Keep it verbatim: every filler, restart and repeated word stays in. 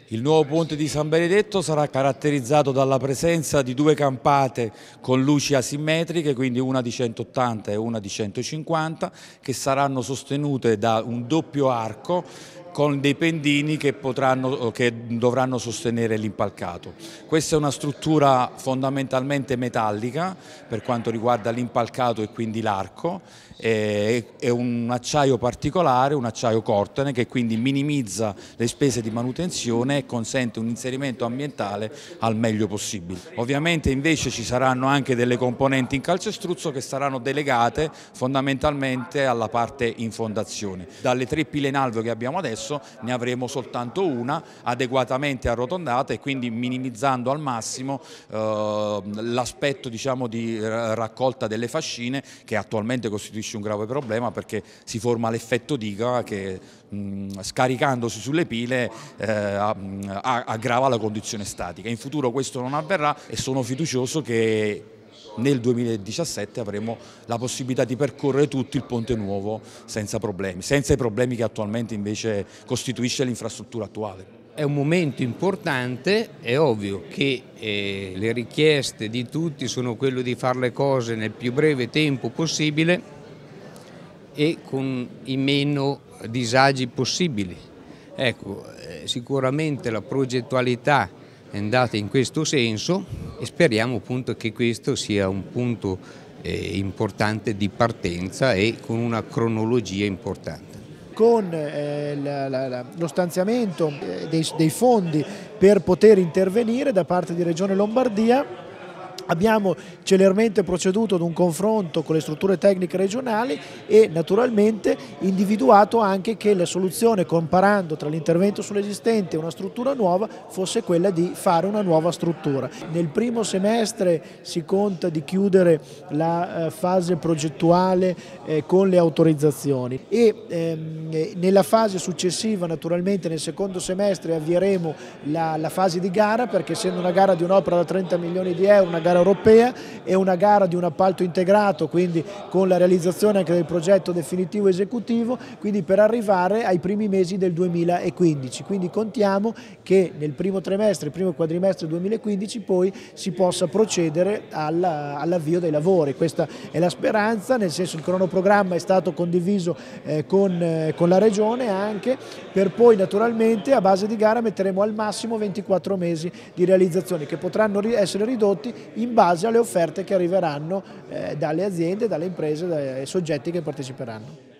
Il nuovo ponte di San Benedetto sarà caratterizzato dalla presenza di due campate con luci asimmetriche, quindi una di centottanta e una di centocinquanta, che saranno sostenute da un doppio arco con dei pendini che, potranno, che dovranno sostenere l'impalcato. Questa è una struttura fondamentalmente metallica per quanto riguarda l'impalcato e quindi l'arco, è un acciaio particolare, un acciaio Cortene, che quindi minimizza le spese di manutenzione e consente un inserimento ambientale al meglio possibile. Ovviamente invece ci saranno anche delle componenti in calcestruzzo che saranno delegate fondamentalmente alla parte in fondazione. Dalle tre pile in alveo che abbiamo adesso ne avremo soltanto una adeguatamente arrotondata e quindi minimizzando al massimo eh, l'aspetto, diciamo, di raccolta delle fascine, che attualmente costituisce un grave problema perché si forma l'effetto diga che mh, scaricandosi sulle pile eh, aggrava la condizione statica. In futuro questo non avverrà e sono fiducioso che nel duemiladiciassette avremo la possibilità di percorrere tutto il ponte nuovo senza problemi, senza i problemi che attualmente invece costituisce l'infrastruttura attuale. È un momento importante, è ovvio che eh, le richieste di tutti sono quelle di fare le cose nel più breve tempo possibile e con i meno disagi possibili. Ecco, eh, sicuramente la progettualità è andata in questo senso e speriamo appunto che questo sia un punto eh, importante di partenza e con una cronologia importante. Con eh, la, la, la, lo stanziamento eh, dei, dei fondi per poter intervenire da parte di Regione Lombardia, abbiamo celermente proceduto ad un confronto con le strutture tecniche regionali e naturalmente individuato anche che la soluzione, comparando tra l'intervento sull'esistente e una struttura nuova, fosse quella di fare una nuova struttura. Nel primo semestre si conta di chiudere la eh, fase progettuale eh, con le autorizzazioni e ehm, nella fase successiva, naturalmente nel secondo semestre, avvieremo la, la fase di gara, perché essendo una gara di un'opera da trenta milioni di euro, una gara europea e una gara di un appalto integrato, quindi con la realizzazione anche del progetto definitivo esecutivo, quindi per arrivare ai primi mesi del duemilaquindici. Quindi contiamo che nel primo trimestre, il primo quadrimestre duemilaquindici poi si possa procedere all'avvio dei lavori. Questa è la speranza, nel senso che il cronoprogramma è stato condiviso eh, con, eh, con la Regione anche, per poi naturalmente a base di gara metteremo al massimo ventiquattro mesi di realizzazione, che potranno essere ridotti in in base alle offerte che arriveranno eh, dalle aziende, dalle imprese, dai soggetti che parteciperanno.